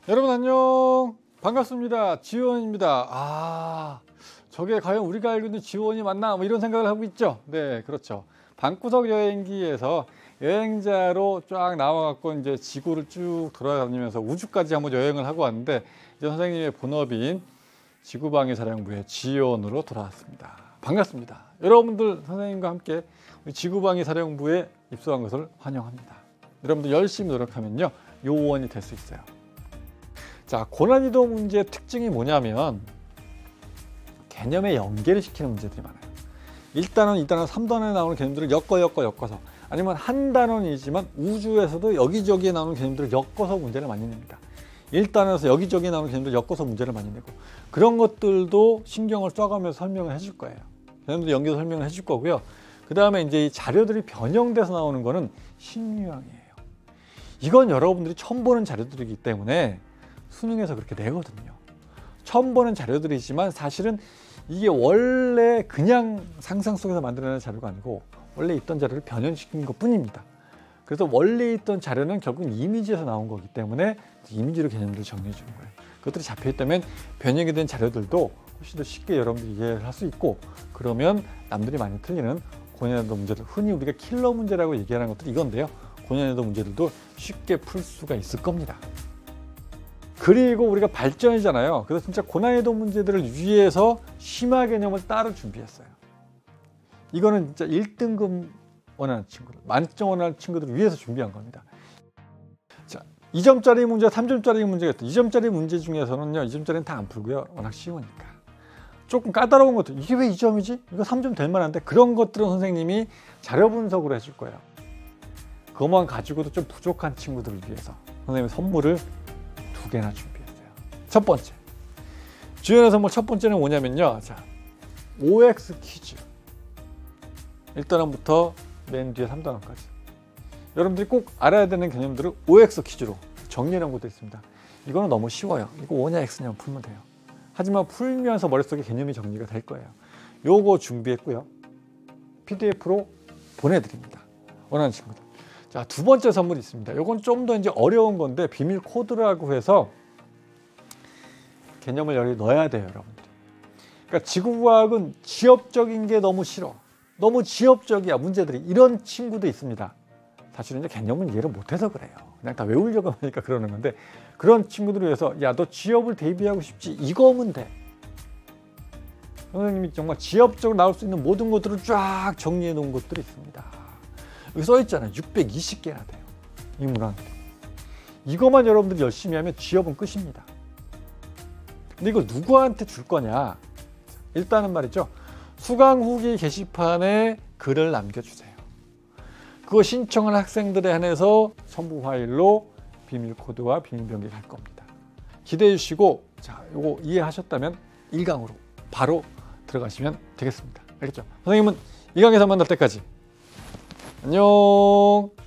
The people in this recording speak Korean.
여러분 안녕, 반갑습니다. 지원입니다. 저게 과연 우리가 알고 있는 지원이 맞나? 뭐 이런 생각을 하고 있죠. 네, 그렇죠. 방구석 여행기에서 여행자로 쫙 나와갖고 이제 지구를 쭉 돌아다니면서 우주까지 한번 여행을 하고 왔는데, 이제 선생님의 본업인 지구방위사령부의 지원으로 돌아왔습니다. 반갑습니다. 여러분들 선생님과 함께 우리 지구방위사령부에 입소한 것을 환영합니다. 여러분들 열심히 노력하면요, 요원이 될 수 있어요. 자, 고난이도 문제의 특징이 뭐냐면 개념의 연계를 시키는 문제들이 많아요. 1단원, 2단원, 3단원에 나오는 개념들을 엮어서, 아니면 한 단원이지만 우주에서도 여기저기에 나오는 개념들을 엮어서 문제를 많이 냅니다. 1단원에서 여기저기에 나오는 개념들을 엮어서 문제를 많이 내고, 그런 것들도 신경을 써가면서 설명을 해줄 거예요. 개념들 연계해서 설명을 해줄 거고요. 그 다음에 이제 이 자료들이 변형돼서 나오는 거는 신유형이에요. 이건 여러분들이 처음 보는 자료들이기 때문에 수능에서 그렇게 내거든요. 처음 보는 자료들이지만 사실은 이게 원래 그냥 상상 속에서 만들어낸 자료가 아니고 원래 있던 자료를 변형시킨 것 뿐입니다. 그래서 원래 있던 자료는 결국 이미지에서 나온 거기 때문에 이미지로 개념들을 정리해 주는 거예요. 그것들이 잡혀있다면 변형이 된 자료들도 훨씬 더 쉽게 여러분들이 이해를 할 수 있고, 그러면 남들이 많이 틀리는 고난이도 문제들, 흔히 우리가 킬러 문제라고 얘기하는 것들이 이건데요, 고난이도 문제들도 쉽게 풀 수가 있을 겁니다. 그리고 우리가 발전이잖아요. 그래서 진짜 고난이도 문제들을 위해서 심화 개념을 따로 준비했어요. 이거는 진짜 1등급 원하는 친구들, 만점 원하는 친구들을 위해서 준비한 겁니다. 자, 2점짜리 문제, 3점짜리 문제가 있다. 2점짜리 문제 중에서는요, 2점짜리는 다 안 풀고요, 워낙 쉬우니까. 조금 까다로운 것들, 이게 왜 2점이지? 이거 3점 될 만한데, 그런 것들은 선생님이 자료 분석으로 해줄 거예요. 그것만 가지고도 좀 부족한 친구들을 위해서 선생님이 선물을 2개나 준비했어요. 첫 번째, 주연의 선물 첫 번째는 뭐냐면요, 자, OX 퀴즈. 1단원부터 맨 뒤에 3단원까지 여러분들이 꼭 알아야 되는 개념들을 OX 퀴즈로 정리해 놓은 것도 있습니다. 이거는 너무 쉬워요. 이거 O냐 X냐만 풀면 돼요. 하지만 풀면서 머릿속에 개념이 정리가 될 거예요. 요거 준비했고요, PDF로 보내드립니다. 원하는 친구들. 자, 두 번째 선물이 있습니다. 요건 좀 더 이제 어려운 건데, 비밀 코드라고 해서 개념을 여기 넣어야 돼요, 여러분들. 그러니까 지구과학은 지엽적인 게 너무 싫어, 너무 지엽적이야 문제들이, 이런 친구도 있습니다. 사실은 이제 개념은 이해를 못해서 그래요. 그냥 다 외우려고 하니까 그러는 건데, 그런 친구들을 위해서 야, 너 지엽을 대비하고 싶지? 이거 하면 돼. 선생님이 정말 지엽적으로 나올 수 있는 모든 것들을 쫙 정리해 놓은 것들이 있습니다. 여기 써 있잖아요. 620개나 돼요, 이 문항. 이것만 여러분들이 열심히 하면 지엽은 끝입니다. 근데 이걸 누구한테 줄 거냐? 일단은 말이죠, 수강 후기 게시판에 글을 남겨주세요. 그거 신청한 학생들에 한해서 첨부 파일로 비밀 코드와 비밀 변기를 할 겁니다. 기대해 주시고, 자, 요거 이해하셨다면 1강으로 바로 들어가시면 되겠습니다. 알겠죠? 선생님은 2강에서 만날 때까지 안녕.